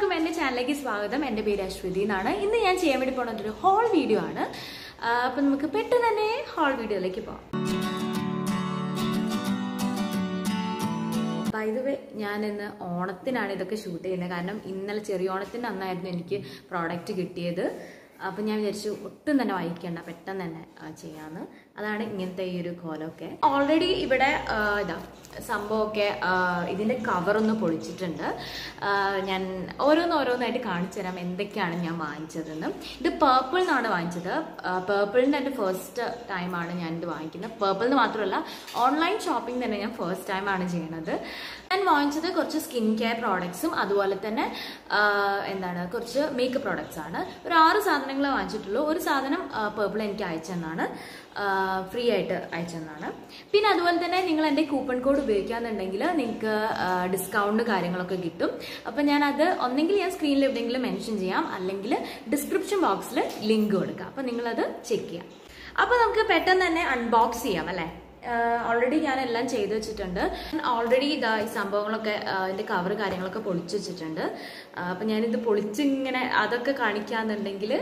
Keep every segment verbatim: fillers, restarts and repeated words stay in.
എല്ലാവർക്കും എൻ്റെ ചാനലിലേക്ക് സ്വാഗതം. എൻ്റെ പേര് അശ്വതി എന്നാണ്. ഇന്ന് ഞാൻ ചെയ്യാൻ വേണ്ടി പോകുന്നത് ഒരു ഹോൾ വീഡിയോ ആണ്. അപ്പം നമുക്ക് പെട്ടെന്ന് തന്നെ ഹോൾ വീഡിയോയിലേക്ക് പോകാം. ബൈ ദ വേ, ഞാൻ ഇന്ന് ഓണത്തിനാണ് ഇതൊക്കെ ഷൂട്ട് ചെയ്യുന്നത്. കാരണം ഇന്നലെ ചെറിയ ഓണത്തിൻ്റെ അന്നായിരുന്നു എനിക്ക് പ്രോഡക്റ്റ് കിട്ടിയത്. അപ്പം ഞാൻ വിചാരിച്ചു ഒട്ടും തന്നെ വായിക്കേണ്ട, പെട്ടെന്ന് തന്നെ ചെയ്യാമെന്ന്. അതാണ് ഇങ്ങനത്തെ ഈ ഒരു കോലമൊക്കെ. ഓൾറെഡി ഇവിടെ ഇതാ സംഭവമൊക്കെ ഇതിൻ്റെ കവറൊന്ന് പൊളിച്ചിട്ടുണ്ട്. ഞാൻ ഓരോന്ന് ഓരോന്നായിട്ട് കാണിച്ചു തരാം എന്തൊക്കെയാണ് ഞാൻ വാങ്ങിച്ചതെന്ന്. ഇത് പേർപ്പിൾ നിന്നാണ് വാങ്ങിച്ചത്. പേർപ്പിളിൻ്റെ എൻ്റെ ഫസ്റ്റ് ടൈമാണ് ഞാനിത് വാങ്ങിക്കുന്നത്. പേർപ്പിൾ നിന്ന് മാത്രമല്ല, ഓൺലൈൻ ഷോപ്പിംഗ് തന്നെ ഞാൻ ഫസ്റ്റ് ടൈമാണ് ചെയ്യുന്നത്. ഞാൻ വാങ്ങിച്ചത് കുറച്ച് സ്കിൻ കെയർ പ്രോഡക്ട്സും അതുപോലെ തന്നെ എന്താണ് കുറച്ച് മേക്കപ്പ് പ്രോഡക്ട്സ് ആണ്. ഒരു ആറ് സാധനങ്ങൾ വാങ്ങിച്ചിട്ടുള്ളൂ. ഒരു സാധനം പേർപ്പിൾ എനിക്ക് അയച്ചെന്നാണ്, ഫ്രീ ആയിട്ട് അയച്ചെന്നാണ്. പിന്നെ അതുപോലെ തന്നെ നിങ്ങൾ എൻ്റെ കൂപ്പൺ കോഡ് ഉപയോഗിക്കാന്നുണ്ടെങ്കിൽ നിങ്ങൾക്ക് ഡിസ്കൗണ്ട് കാര്യങ്ങളൊക്കെ കിട്ടും. അപ്പം ഞാനത് ഒന്നെങ്കിൽ ഞാൻ സ്ക്രീനിൽ എവിടെയെങ്കിലും മെൻഷൻ ചെയ്യാം, അല്ലെങ്കിൽ ഡിസ്ക്രിപ്ഷൻ ബോക്സിൽ ലിങ്ക് കൊടുക്കാം. അപ്പം നിങ്ങളത് ചെക്ക് ചെയ്യാം. അപ്പോൾ നമുക്ക് പെട്ടെന്ന് തന്നെ അൺബോക്സ് ചെയ്യാം അല്ലേ. ഓൾറെഡി ഞാൻ എല്ലാം ചെയ്ത് വെച്ചിട്ടുണ്ട്. ഓൾറെഡി ഇതാ ഈ സംഭവങ്ങളൊക്കെ ഇതിൻ്റെ കവർ കാര്യങ്ങളൊക്കെ പൊളിച്ച് വെച്ചിട്ടുണ്ട്. അപ്പം ഞാനിത് പൊളിച്ചിങ്ങനെ അതൊക്കെ കാണിക്കാന്നുണ്ടെങ്കിൽ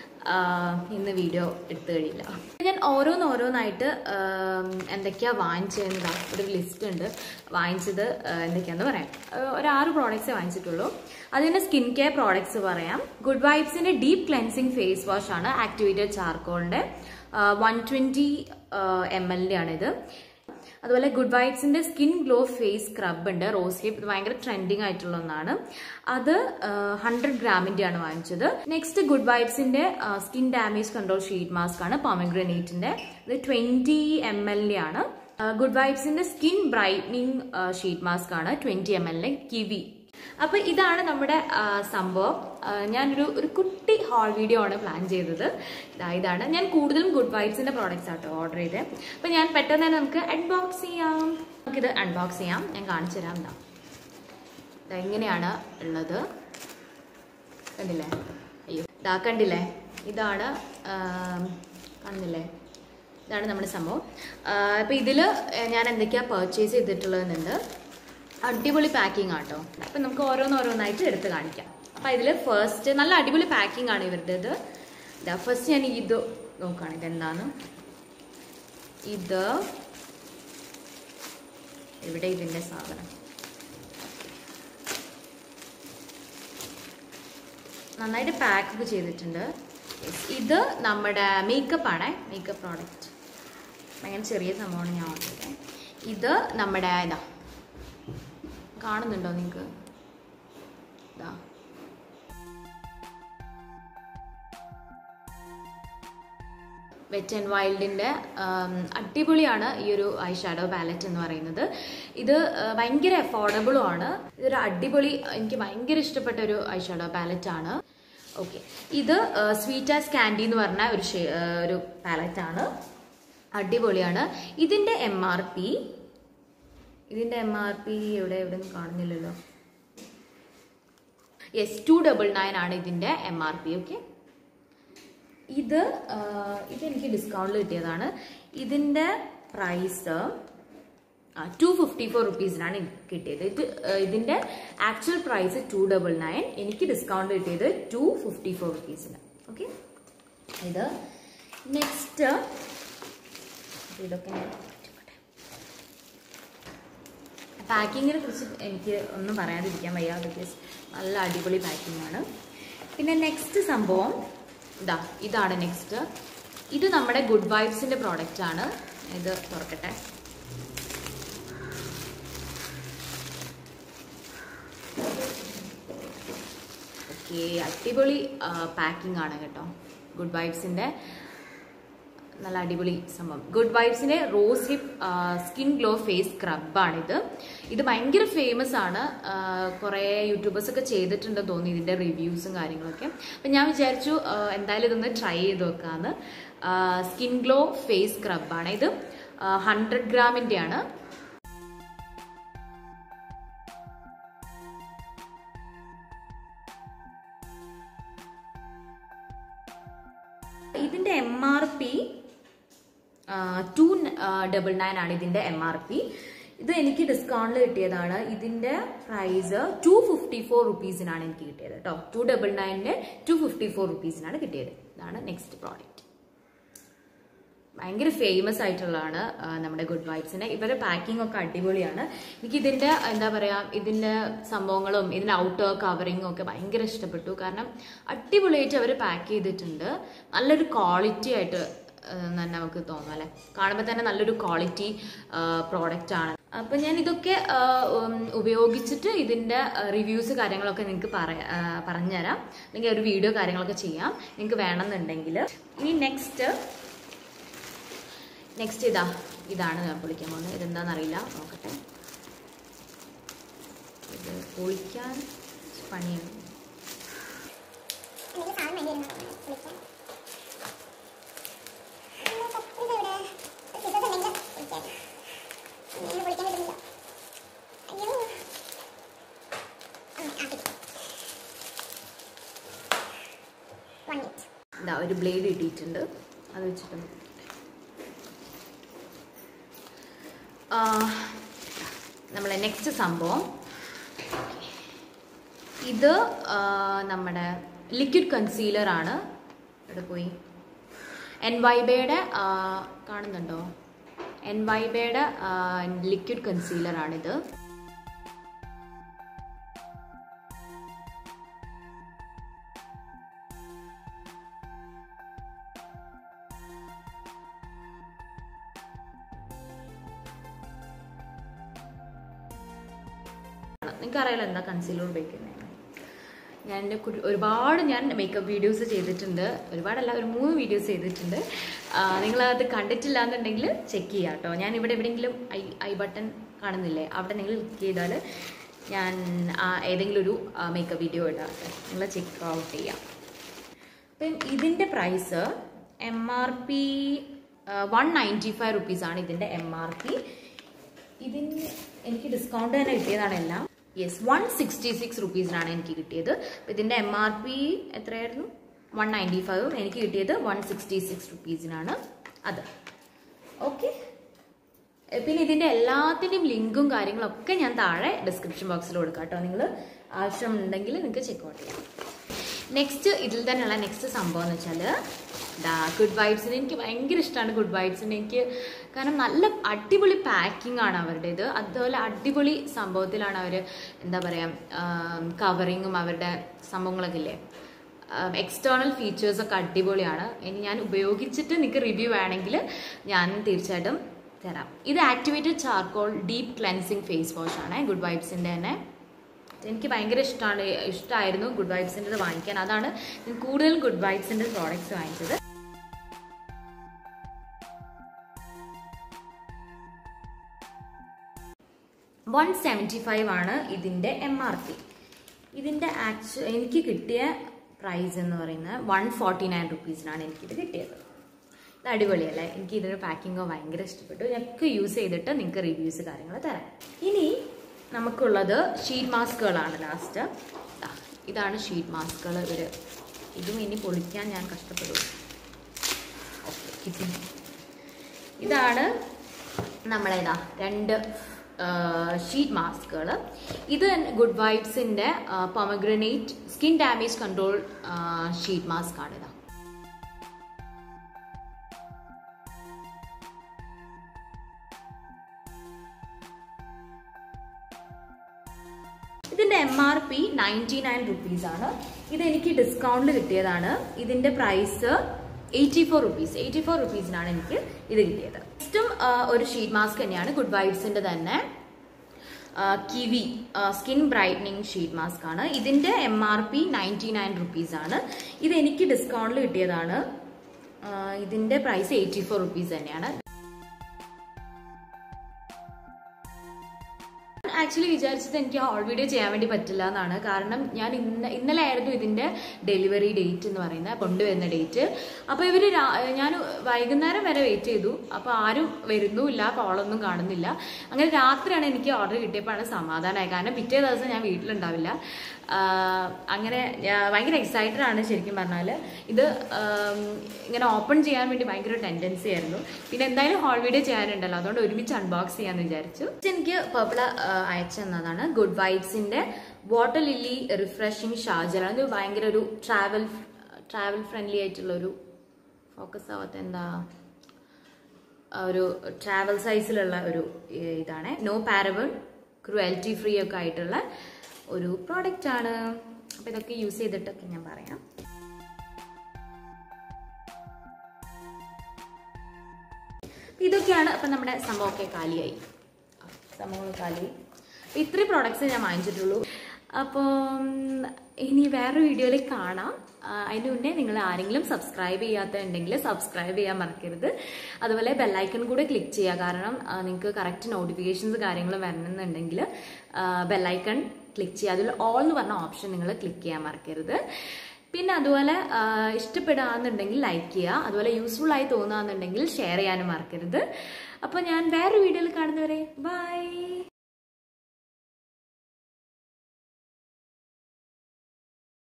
ഇന്ന് വീഡിയോ എടുത്തു കഴിയില്ല. ഞാൻ ഓരോന്ന് ഓരോന്നായിട്ട് എന്തൊക്കെയാണ് വാങ്ങിച്ചതെന്ന് ഒരു ലിസ്റ്റ് ഉണ്ട്. വാങ്ങിച്ചത് എന്തൊക്കെയാണെന്ന് പറയാം. ഒരു ആറ് പ്രോഡക്റ്റ്സേ വാങ്ങിച്ചിട്ടുള്ളൂ. അതിൻ്റെ സ്കിൻ കെയർ പ്രോഡക്ട്സ് പറയാം. ഗുഡ് വൈബ്സിൻ്റെ ഡീപ്പ് ക്ലെൻസിങ് ഫേസ് വാഷ് ആണ്, ആക്ടിവേറ്റഡ് ചാർക്കോളിൻ്റെ വൺ ട്വൻറ്റി എം എല്ലിൻ്റെ ആണിത്. അതുപോലെ ഗുഡ് വൈബ്സിന്റെ സ്കിൻ ഗ്ലോ ഫേസ് സ്ക്രബ് ഉണ്ട്, റോസ് ഹിപ്പ്. ഇത് ഭയങ്കര ട്രെൻഡിങ് ആയിട്ടുള്ള ഒന്നാണ്. അത് ഹൺഡ്രഡ് ഗ്രാമിന്റെ ആണ് വാങ്ങിച്ചത്. നെക്സ്റ്റ് ഗുഡ് വൈബ്സിന്റെ skin damage control sheet mask ആണ്, പോമഗ്രാനേറ്റിന്റെ. ഇത് ട്വന്റി എം എല്ലിന്റെ ആണ്. ഗുഡ് വൈബ്സിന്റെ സ്കിൻ ബ്രൈറ്റനിങ് ഷീറ്റ് മാസ്ക് ആണ്, ട്വന്റി എം എല്ലിന്റെ കിവി. അപ്പൊ ഇതാണ് നമ്മുടെ സംഭവം. ഞാനൊരു ഒരു കുട്ടി ഹോൾ വീഡിയോ ആണ് പ്ലാൻ ചെയ്തത്. ഇതാണ് ഞാൻ കൂടുതലും ഗുഡ് വൈബ്സിന്റെ പ്രോഡക്ട്സ് ആട്ടോ ഓർഡർ ചെയ്തത്. അപ്പൊ ഞാൻ പെട്ടെന്ന് തന്നെ നമുക്ക് അൺബോക്സ് ചെയ്യാം. നമുക്കിത് അൺബോക്സ് ചെയ്യാം. ഞാൻ കാണിച്ചു തരാം. എന്താ ഇതെങ്ങനെയാണ് ഉള്ളത് കണ്ടില്ലേ? അയ്യോ ഇതാ കണ്ടില്ലേ? ഇതാണ് കണ്ടില്ലേ? ഇതാണ് നമ്മുടെ സംഭവം. അപ്പൊ ഇതില് ഞാൻ എന്തൊക്കെയാ പർച്ചേസ് ചെയ്തിട്ടുള്ളതെന്നുണ്ട്. അടിപൊളി പാക്കിംഗ് ആട്ടോ. അപ്പം നമുക്ക് ഓരോന്നോരോന്നായിട്ട് എടുത്ത് കാണിക്കാം. അപ്പം ഇതിൽ ഫസ്റ്റ് നല്ല അടിപൊളി പാക്കിംഗ് ആണ് ഇവരുടേത്. ഇതാ ഫസ്റ്റ് ഞാൻ ഇത് നോക്കുകയാണ്, ഇതെന്താന്ന്. ഇത് ഇവിടെ ഇതിൻ്റെ സാധനം നന്നായിട്ട് പാക്ക് ചെയ്തിട്ടുണ്ട്. ഇത് നമ്മുടെ മേക്കപ്പ് ആണ്, മേക്കപ്പ് പ്രോഡക്റ്റ്. ഭയങ്കര ചെറിയ സംഭവമാണ് ഞാൻ ഓർഡർ ചെയ്തത്. ഇത് നമ്മുടെ ഇതാ കാണുന്നുണ്ടോ നിങ്ങൾക്ക്? ഇതാ വെറ്റ് ആൻഡ് വൈൽഡിൻ്റെ അടിപൊളിയാണ് ഈ ഒരു ഐ ഷാഡോ പാലറ്റ് എന്ന് പറയുന്നത്. ഇത് ഭയങ്കര അഫോർഡബിളും ആണ്. ഇതൊരു അടിപൊളി, എനിക്ക് ഭയങ്കര ഇഷ്ടപ്പെട്ട ഒരു ഐ ഷാഡോ പാലറ്റ് ആണ്. ഓക്കെ, ഇത് സ്വീറ്റ് ആസ് കാൻഡി എന്ന് പറഞ്ഞ ഒരു ഒരു പാലറ്റ് ആണ്. അടിപൊളിയാണ്. ഇതിൻ്റെ എം ആർ പി ഇതിൻ്റെ എം ആർ പി എവിടെ എവിടെ ഒന്നും കാണുന്നില്ലല്ലോ. യെസ്, ടു ഡബിൾ നയൻ ആണ് ഇതിൻ്റെ എം ആർ പി. ഓക്കെ, ഇത് ഇതെനിക്ക് ഡിസ്കൗണ്ടിൽ കിട്ടിയതാണ്. ഇതിൻ്റെ പ്രൈസ് ടു ഫിഫ്റ്റി ഫോർ റുപ്പീസിനാണ് കിട്ടിയത്. ഇത് ഇതിൻ്റെ actual price two double nine, എനിക്ക് ഡിസ്കൗണ്ട് കിട്ടിയത് ടു ഫിഫ്റ്റി ഫോർ റുപ്പീസിന്. ഓക്കെ, ഇത് നെക്സ്റ്റ് ഇതൊക്കെ പാക്കിങ്ങിനെ കുറിച്ച് എനിക്ക് ഒന്നും പറയാതിരിക്കാൻ വയ്യ. ബിക്കോസ് നല്ല അടിപൊളി പാക്കിംഗ് ആണ്. പിന്നെ നെക്സ്റ്റ് സംഭവം ഇതാ ഇതാണ് നെക്സ്റ്റ്. ഇത് നമ്മുടെ ഗുഡ് വൈബ്സിൻ്റെ പ്രോഡക്റ്റ് ആണ്. ഇത് തുറക്കട്ടെ. ഓക്കെ, അടിപൊളി പാക്കിംഗ് ആണ് കേട്ടോ. ഗുഡ് വൈബ്സിൻ്റെ നല്ല അടിപൊളി സംഭവം. ഗുഡ് വൈബ്സിന്റെ rose hip skin glow face സ്ക്രബാണിത്. ഇത് ഭയങ്കര ഫേമസ് ആണ്. കുറേ യൂട്യൂബേഴ്സ് ഒക്കെ ചെയ്തിട്ടുണ്ടെന്ന് തോന്നി ഇതിന്റെ റിവ്യൂസും കാര്യങ്ങളൊക്കെ. അപ്പം ഞാൻ വിചാരിച്ചു എന്തായാലും ഇതൊന്ന് ട്രൈ ചെയ്ത് നോക്കാമെന്ന്. സ്കിൻ ഗ്ലോ ഫേസ് സ്ക്രബാണ് ഇത്. ഹൺഡ്രഡ് ഗ്രാമിൻ്റെ ആണ്. ഇതിന്റെ M R P two double nine ആണ് ഇതിന്റെ എം ആർ പി. ഇത് എനിക്ക് ഡിസ്കൗണ്ടിൽ കിട്ടിയതാണ്. ഇതിന്റെ പ്രൈസ് ടു ഫിഫ്റ്റി ഫോർ റുപ്പീസിനാണ് എനിക്ക് കിട്ടിയത് കേട്ടോ. ടു ഡബിൾ നയൻ്റെ ടു ഫിഫ്റ്റി ഫോർ റുപ്പീസിനാണ് കിട്ടിയത്. ഇതാണ് നെക്സ്റ്റ് പ്രോഡക്റ്റ്. ഭയങ്കര ഫേമസ് ആയിട്ടുള്ളതാണ് നമ്മുടെ ഗുഡ് വൈബ്സിന്റെ. ഇവരുടെ പാക്കിംഗ് ഒക്കെ അടിപൊളിയാണ്. എനിക്ക് ഇതിന്റെ എന്താ പറയാ, ഇതിന്റെ സംഭവങ്ങളും ഇതിന്റെ ഔട്ടർ കവറിങ്ങും ഒക്കെ ഭയങ്കര ഇഷ്ടപ്പെട്ടു. കാരണം അടിപൊളിയായിട്ട് അവർ പാക്ക് ചെയ്തിട്ടുണ്ട്. നല്ലൊരു ക്വാളിറ്റി ആയിട്ട് തന്നെ നമുക്ക് തോന്നും അല്ലെ, കാണുമ്പോൾ തന്നെ നല്ലൊരു ക്വാളിറ്റി പ്രോഡക്റ്റ് ആണ്. അപ്പം ഞാൻ ഇതൊക്കെ ഉപയോഗിച്ചിട്ട് ഇതിൻ്റെ റിവ്യൂസ് കാര്യങ്ങളൊക്കെ നിങ്ങൾക്ക് പറയാ പറഞ്ഞുതരാം. അല്ലെങ്കിൽ ഒരു വീഡിയോ കാര്യങ്ങളൊക്കെ ചെയ്യാം നിങ്ങൾക്ക് വേണമെന്നുണ്ടെങ്കിൽ. ഇനി നെക്സ്റ്റ് നെക്സ്റ്റ് ഇതാ ഇതാണ് ഞാൻ പൊളിക്കാൻ പോകുന്നത്. ഇതെന്താണെന്നറിയില്ല, നോക്കട്ടെ. ഇത് പൊളിക്കാൻ പണിയാണ്. ഇതാ ഒരു ബ്ലേഡ് ഇട്ടിട്ടുണ്ട്, അത് വെച്ചിട്ടുണ്ട്. നമ്മളെ നെക്സ്റ്റ് സംഭവം ഇത് നമ്മുടെ ലിക്വിഡ് കൺസീലർ ആണ്. ഇവിടെ പോയി എൻ വൈബയുടെ കാണുന്നുണ്ടോ? എൻ വൈബയുടെ ലിക്വിഡ് കൺസീലർ ആണിത്. നിങ്ങൾക്കറിയാലോ എന്താ കൺസീലർ ഉപയോഗിക്കുന്നത്. ഞാൻ എൻ്റെ ഒരുപാട് ഞാൻ മേക്കപ്പ് വീഡിയോസ് ചെയ്തിട്ടുണ്ട്. ഒരുപാടല്ല, ഒരു മൂന്ന് വീഡിയോസ് ചെയ്തിട്ടുണ്ട്. നിങ്ങളത് കണ്ടിട്ടില്ല എന്നുണ്ടെങ്കിൽ ചെക്ക് ചെയ്യാം കേട്ടോ. ഞാൻ ഇവിടെ എവിടെയെങ്കിലും ഐ ഐ ബട്ടൺ കാണുന്നില്ലേ, അവിടെ നിങ്ങൾ ക്ലിക്ക് ചെയ്താൽ ഞാൻ ഏതെങ്കിലും ഒരു മേക്കപ്പ് വീഡിയോ ഇടാം. നിങ്ങൾ ചെക്ക് ഔട്ട് ചെയ്യാം. അപ്പം ഇതിൻ്റെ price M R P one ninety five റുപ്പീസാണ് ഇതിൻ്റെ എം ആർ പി. ഇതിന് എനിക്ക് ഡിസ്കൗണ്ട് തന്നെ കിട്ടിയതാണ് എല്ലാം. യെസ്, വൺ സിക്സ്റ്റി സിക്സ് റുപ്പീസിനാണ് എനിക്ക് കിട്ടിയത്. അപ്പം ഇതിൻ്റെ എം ആർ പി എത്രയായിരുന്നു? വൺ നയൻറ്റി ഫൈവും എനിക്ക് കിട്ടിയത് വൺ സിക്സ്റ്റി സിക്സ് റുപ്പീസിനാണ് അത്. ഓക്കെ, പിന്നെ ഇതിൻ്റെ എല്ലാത്തിൻ്റെയും ലിങ്കും കാര്യങ്ങളൊക്കെ ഞാൻ താഴെ ഡിസ്ക്രിപ്ഷൻ ബോക്സിൽ കൊടുക്കാം കേട്ടോ. നിങ്ങൾ ആവശ്യമുണ്ടെങ്കിൽ നിങ്ങൾക്ക് ചെക്കൗട്ട് ചെയ്യാം. നെക്സ്റ്റ് ഇതിൽ തന്നെയുള്ള നെക്സ്റ്റ് സംഭവം എന്ന് വെച്ചാൽ ദാ ഗുഡ് വൈബ്സിന് എനിക്ക് ഭയങ്കര ഇഷ്ടമാണ്. ഗുഡ് വൈബ്സിന് എനിക്ക് കാരണം നല്ല അടിപൊളി പാക്കിംഗ് ആണ് അവരുടേത്. അതുപോലെ അടിപൊളി സംഭവത്തിലാണ് അവർ എന്താ പറയുക കവറിങ്ങും അവരുടെ സംഭവങ്ങളൊക്കെ ഇല്ലേ, എക്സ്റ്റേണൽ ഫീച്ചേഴ്സൊക്കെ അടിപൊളിയാണ്. ഇനി ഞാൻ ഉപയോഗിച്ചിട്ട് നിങ്ങൾക്ക് റിവ്യൂ വേണമെങ്കിൽ ഞാൻ തീർച്ചയായിട്ടും തരാം. ഇത് activated charcoal deep cleansing face wash ആണ് ഗുഡ് വൈബ്സിൻ്റെ തന്നെ. എനിക്ക് ഭയങ്കര ഇഷ്ടമാണ് ഇഷ്ടമായിരുന്നു ഗുഡ് വൈബ്സിൻ്റെ വാങ്ങിക്കാൻ. അതാണ് ഞാൻ കൂടുതൽ ഗുഡ് വൈബ്സിൻ്റെ പ്രോഡക്റ്റ്സ് വാങ്ങിച്ചത്. വൺ സെവൻറ്റി ഫൈവ് ആണ് ഇതിൻ്റെ എം ആർ പി. ഇതിൻ്റെ ആക്ച്വ എനിക്ക് കിട്ടിയ പ്രൈസ് എന്ന് പറയുന്നത് വൺ ഫോർട്ടി നയൻ റുപ്പീസിനാണ് എനിക്കിത് കിട്ടിയത്. ഇത് അടിപൊളിയല്ലേ, എനിക്ക് ഇതിൻ്റെ പാക്കിങ്ങോ ഭയങ്കര ഇഷ്ടപ്പെട്ടു. ഞങ്ങൾക്ക് യൂസ് ചെയ്തിട്ട് നിങ്ങൾക്ക് റിവ്യൂസ് കാര്യങ്ങൾ തരാം. ഇനി നമുക്കുള്ളത് ഷീറ്റ് മാസ്കുകളാണ് ലാസ്റ്റ്. ഇതാണ് ഷീറ്റ് മാസ്കുകൾ. ഇവർ ഇതും ഇനി പൊളിക്കാൻ ഞാൻ കഷ്ടപ്പെടും. ഓക്കെ, ഇതാണ് നമ്മളേതാ രണ്ട് ഷീറ്റ് മാസ്കുകൾ. ഇത് ഗുഡ് വൈബ്സിൻ്റെ pomegranate skin damage control sheet mask ആണ്. ഇതാ ഇതിൻ്റെ M R P ninety nine റുപ്പീസാണ്. ഇതെനിക്ക് ഡിസ്കൗണ്ടിൽ കിട്ടിയതാണ്. ഇതിൻ്റെ price eighty four rupees eighty four റുപ്പീസിനാണ് എനിക്ക് ഇത് കിട്ടിയത്. നെക്സ്റ്റും ഒരു ഷീറ്റ് മാസ്ക് തന്നെയാണ് ഗുഡ് വൈബ്സിൻ്റെ തന്നെ kiwi skin brightening sheet mask ആണ്. ഇതിൻ്റെ M R P ninety nine റുപ്പീസാണ്. ഇത് എനിക്ക് ഡിസ്കൗണ്ടിൽ കിട്ടിയതാണ്. ഇതിൻ്റെ പ്രൈസ് എയ്റ്റി ഫോർ റുപ്പീസ് തന്നെയാണ്. ആക്ച്വലി വിചാരിച്ചത് എനിക്ക് ഹോൾ വീഡിയോ ചെയ്യാൻ വേണ്ടി പറ്റില്ല എന്നാണ്. കാരണം ഞാൻ ഇന്ന ഇന്നലെ ആയിരുന്നു ഇതിൻ്റെ ഡെലിവറി ഡേറ്റ് എന്ന് പറയുന്നത്, കൊണ്ടുവരുന്ന ഡേറ്റ്. അപ്പോൾ ഇവർ ഞാൻ വൈകുന്നേരം വരെ വെയിറ്റ് ചെയ്തു. അപ്പോൾ ആരും വരുന്നുമില്ല, കോളൊന്നും കാണുന്നില്ല. അങ്ങനെ രാത്രിയാണ് എനിക്ക് ഓർഡർ കിട്ടിയപ്പോഴാണ് സമാധാനമായി. കാരണം പിറ്റേ ദിവസം ഞാൻ വീട്ടിലുണ്ടാവില്ല. അങ്ങനെ ഭയങ്കര എക്സൈറ്റഡ് ആണ് ശരിക്കും പറഞ്ഞാൽ. ഇത് ഇങ്ങനെ ഓപ്പൺ ചെയ്യാൻ വേണ്ടി ഭയങ്കര ടെൻഡൻസി ആയിരുന്നു. പിന്നെ എന്തായാലും ഹോൾ വീഡിയോ ചെയ്യാനുണ്ടല്ലോ, അതുകൊണ്ട് ഒരുമിച്ച് അൺബോക്സ് ചെയ്യാമെന്ന് വിചാരിച്ചു. എനിക്ക് പർപ്പിൾ അയച്ചു തന്നതാണ് ഗുഡ് വൈബ്സിൻ്റെ വാട്ടർ ലില്ലി റിഫ്രഷിങ് ഷാർജർ. അത് ഭയങ്കര ഒരു ട്രാവൽ ട്രാവൽ ഫ്രണ്ട്ലി ആയിട്ടുള്ളൊരു ഫോക്കസ് ആവാത്ത എന്താ ഒരു ട്രാവൽ സൈസിലുള്ള ഒരു ഇതാണ്. നോ പാരബൺ, ക്രുവൽറ്റി ഫ്രീ ഒക്കെ ആയിട്ടുള്ള ഒരു പ്രോഡക്റ്റ് ആണ്. അപ്പോൾ ഇതൊക്കെ യൂസ് ചെയ്തിട്ടൊക്കെ ഞാൻ പറയാം. ഇതൊക്കെയാണ്. അപ്പം നമ്മുടെ സംഭവമൊക്കെ കാലിയായി, സംഭവങ്ങൾ കാലിയായി. അപ്പം ഇത്രയും പ്രോഡക്ട്സ് ഞാൻ വാങ്ങിച്ചിട്ടുള്ളൂ. അപ്പം ഇനി വേറൊരു വീഡിയോയിൽ കാണാം. അതിന് മുന്നേ നിങ്ങൾ ആരെങ്കിലും സബ്സ്ക്രൈബ് ചെയ്യാത്തുണ്ടെങ്കിൽ സബ്സ്ക്രൈബ് ചെയ്യാൻ മറക്കരുത്. അതുപോലെ ബെല്ലൈക്കൺ കൂടെ ക്ലിക്ക് ചെയ്യുക. കാരണം നിങ്ങൾക്ക് കറക്റ്റ് നോട്ടിഫിക്കേഷൻസ് കാര്യങ്ങളും വരണമെന്നുണ്ടെങ്കിൽ ബെല്ലൈക്കൺ ക്ലിക്ക് ചെയ്യുക. അതിൽ ഓൾ എന്ന് പറഞ്ഞ ഓപ്ഷൻ നിങ്ങൾ ക്ലിക്ക് ചെയ്യാൻ മറക്കരുത്. പിന്നെ അതുപോലെ ഇഷ്ടപ്പെടുകയെന്നുണ്ടെങ്കിൽ ലൈക്ക് ചെയ്യുക. അതുപോലെ യൂസ്ഫുൾ ആയി തോന്നുകയെന്നുണ്ടെങ്കിൽ ഷെയർ ചെയ്യാനും മറക്കരുത്. അപ്പോൾ ഞാൻ വേറൊരു വീഡിയോയിൽ കാണുന്നവരെ ബൈ.